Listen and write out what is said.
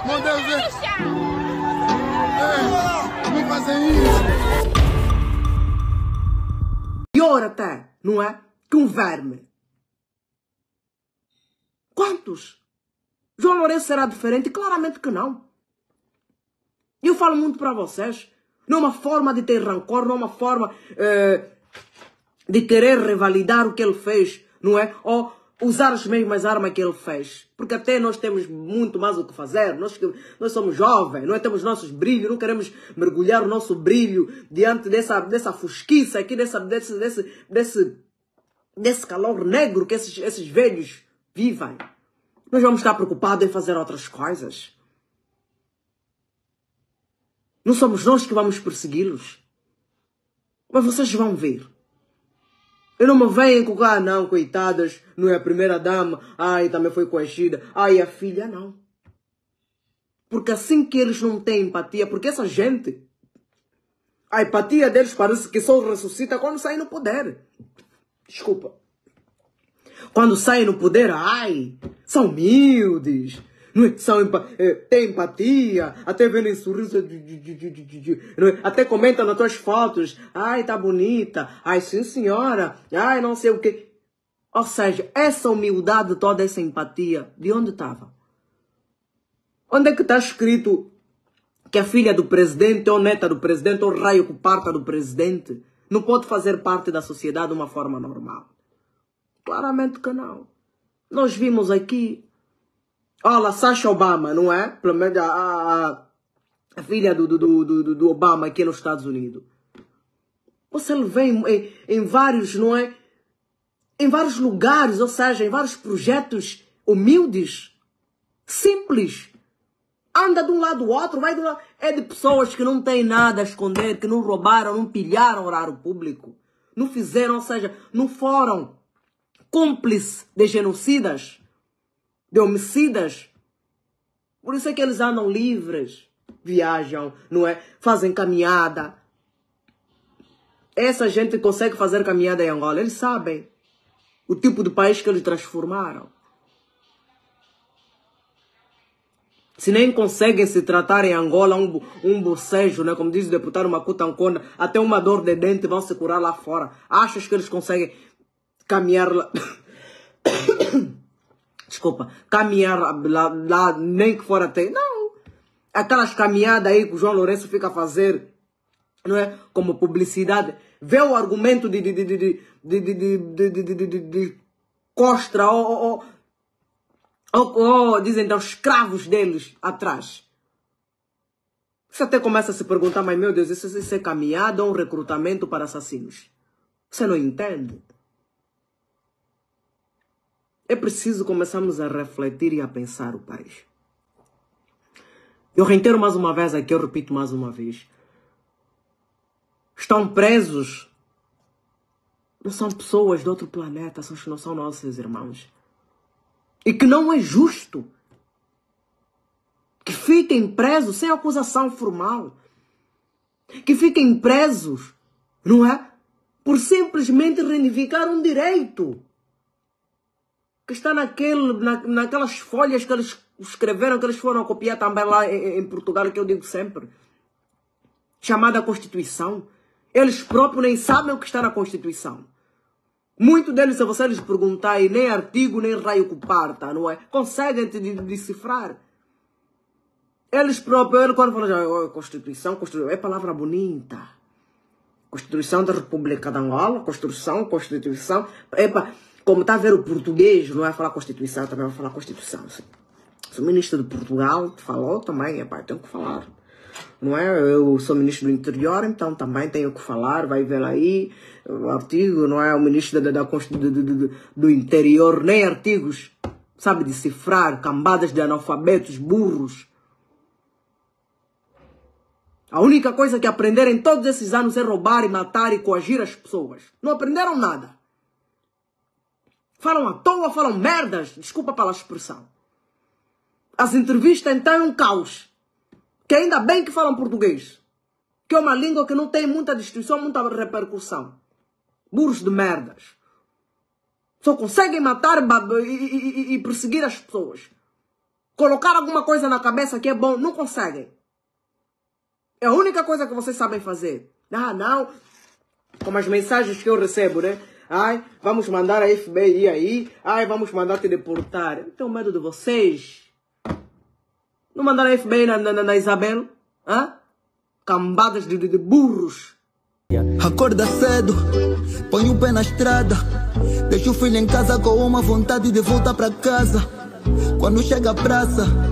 Meu Deus, não fazem isso. Pior até, não é? Que um verme. Quantos? João Lourenço será diferente? Claramente que não. Eu falo muito para vocês. Não é uma forma de ter rancor, não é uma forma de querer revalidar o que ele fez, não é? Ou usar as mesmas armas que ele fez. Porque até nós temos muito mais o que fazer. Nós somos jovens, não é? Temos nossos brilhos, não queremos mergulhar o nosso brilho diante dessa fosquiça aqui, desse calor negro que esses velhos vivem. Nós vamos estar preocupados em fazer outras coisas. Não somos nós que vamos persegui-los. Mas vocês vão ver. E não me venham com não, coitadas, não é a primeira dama, ai, também foi coagida, ai, a filha, não. Porque assim que eles não têm empatia, porque essa gente, a empatia deles parece que só ressuscita quando saem no poder. Desculpa. Quando saem no poder, ai, são humildes, não é? Têm empatia, até vendo sorriso, não é? Até comentam nas tuas fotos, ai, tá bonita, ai, sim senhora, ai, não sei o quê. Ou seja, essa humildade toda, essa empatia, de onde estava? Onde é que está escrito que a filha do presidente, ou neta do presidente, ou raio que parta do presidente, não pode fazer parte da sociedade de uma forma normal? Claramente que não. Nós vimos aqui, olha, Sasha Obama, não é? Pelo menos a filha do Obama aqui nos Estados Unidos. Você vê em vários, não é? Em vários lugares, ou seja, em vários projetos humildes, simples. Anda de um lado ao outro, vai de um lado. É de pessoas que não têm nada a esconder, que não roubaram, não pilharam o horário público. Não fizeram, ou seja, não foram cúmplices de genocidas, de homicidas. Por isso é que eles andam livres, viajam, não é? Fazem caminhada. Essa gente consegue fazer caminhada em Angola, eles sabem o tipo de país que eles transformaram. Se nem conseguem se tratar em Angola um bocejo, né? Como diz o deputado Makuta Nkonda, até uma dor de dente vão se curar lá fora. Achas que eles conseguem caminhar lá? Desculpa, caminhar lá, nem que for até. Não. Aquelas caminhadas aí que o João Lourenço fica a fazer, não é? Como publicidade. Vê o argumento de costra ou dizem então, escravos deles atrás. Você até começa a se perguntar, mas meu Deus, isso é caminhada ou um recrutamento para assassinos? Você não entende? É preciso começarmos a refletir e a pensar o país. Eu reitero mais uma vez aqui, eu repito mais uma vez. Estão presos. Não são pessoas de outro planeta, não são nossos irmãos. E que não é justo que fiquem presos sem acusação formal. Que fiquem presos, não é? Por simplesmente reivindicar um direito. Que está naquelas folhas que eles escreveram, que eles foram copiar também lá em Portugal, que eu digo sempre. Chamada Constituição. Eles próprios nem sabem o que está na Constituição. Muitos deles, se você lhes perguntar, nem artigo, nem raio que parta, não é? Conseguem te decifrar. Eles próprios, quando falam Constituição, é palavra bonita. Constituição da República de Angola, Constituição. Como está a ver o português, não é falar Constituição, também vai falar Constituição. Se o ministro de Portugal falou também, tenho que falar. Não é? Eu sou ministro do Interior, então também tenho que falar, vai ver aí o artigo, não é? O ministro do Interior, nem artigos, sabe decifrar, cambadas de analfabetos, burros. A única coisa que aprenderam em todos esses anos é roubar e matar e coagir as pessoas. Não aprenderam nada. Falam à toa, falam merdas, desculpa pela expressão. As entrevistas então é um caos. Que ainda bem que falam português. Que é uma língua que não tem muita distinção, muita repercussão. Burros de merdas. Só conseguem matar e perseguir as pessoas. colocar alguma coisa na cabeça que é bom, não conseguem. É a única coisa que vocês sabem fazer. Ah, não. Como as mensagens que eu recebo, né? Ai, vamos mandar a FBI aí. Ai, vamos mandar te deportar. Eu tenho medo de vocês. Não mandaram a FBI na Isabel? Hã? Cambadas de burros. Acorda cedo, põe o pé na estrada. Deixa o filho em casa com uma vontade de voltar pra casa. Quando chega a praça,